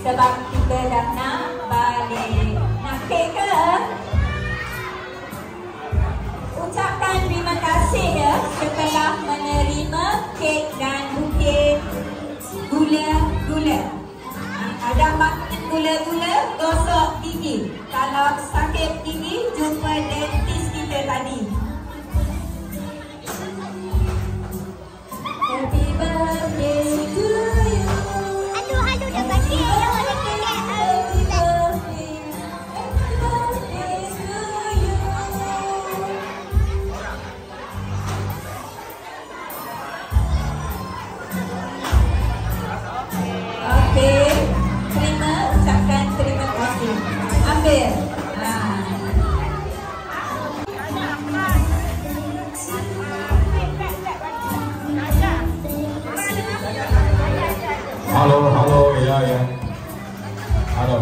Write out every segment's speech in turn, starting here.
sebab kita dah nak balik. Nak kek ke? Ucapkan terima kasih ya setelah menerima kek dan bukit gula-gula. Ada makan gula-gula, gosok gigi. Kalau sakit gigi, jumpa dentist kita tadi. Happy birthday to you. Aduh, dah bagi. Happy birthday. Happy birthday to you. Okey. Ucapkan terima kasih. Ambil. Halo, ya. Halo.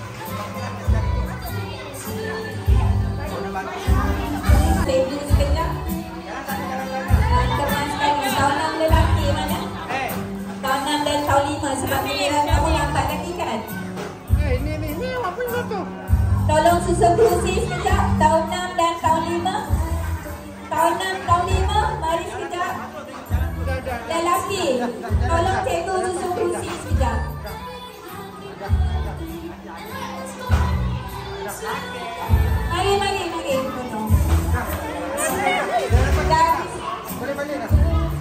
Tunggu sekejap. Teman sekali, tahun 6 lelaki mana? Tahun 6 dan tahun 5 sebab giliran kamu lambat lagi kan? Ini apa ini tu? Tolong susun kerusi sekejap. Tahun 6 dan tahun 5. Tahun 6, tahun 5. Mari sekejap. Lelaki, tolong cikgu susun kerusi sekejap. Mari. Tolong. Boleh balik dah.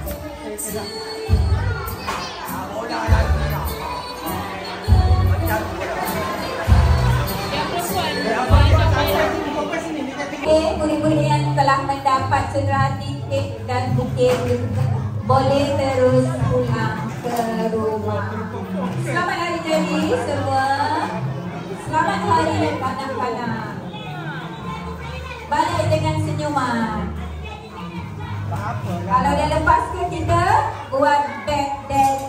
Murid-murid yang telah mendapat sertifikat dan bukit boleh terus pulang ke rumah. Selamat hari jadi semua. Selamat hari panas-panas. Balik dengan senyuman. Kalau dah lepas ke kita buat back dance.